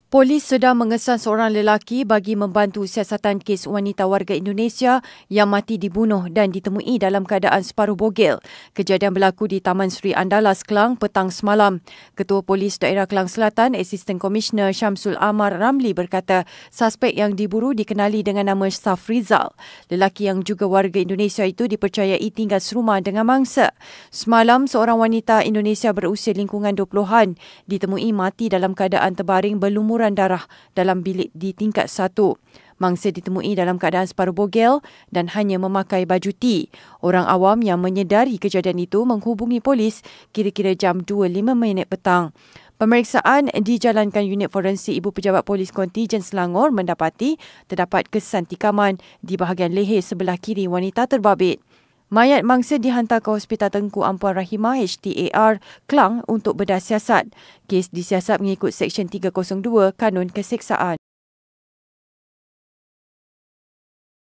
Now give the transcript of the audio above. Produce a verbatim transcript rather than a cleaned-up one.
Polis sedang mengesan seorang lelaki bagi membantu siasatan kes wanita warga Indonesia yang mati dibunuh dan ditemui dalam keadaan separuh bogel. Kejadian berlaku di Taman Sri Andalas, Kelang petang semalam. Ketua Polis Daerah Kelang Selatan, Asisten Komisioner Syamsul Amar Ramli berkata, suspek yang diburu dikenali dengan nama Safrizal. Lelaki yang juga warga Indonesia itu dipercayai tinggal serumah dengan mangsa. Semalam, seorang wanita Indonesia berusia lingkungan dua puluhan ditemui mati dalam keadaan terbaring berlumuran darah dalam bilik di tingkat satu. Mangsa ditemui dalam keadaan separuh bogel dan hanya memakai baju T. Orang awam yang menyedari kejadian itu menghubungi polis kira-kira jam dua lima minit petang. Pemeriksaan dijalankan unit forensik Ibu Pejabat Polis Kontijen Selangor mendapati terdapat kesan tikaman di bahagian leher sebelah kiri wanita terbabit. Mayat mangsa dihantar ke Hospital Tengku Ampuan Rahimah H T A R Kelang untuk bedah siasat. Kes disiasat mengikut Seksyen tiga kosong dua Kanun Keseksaan.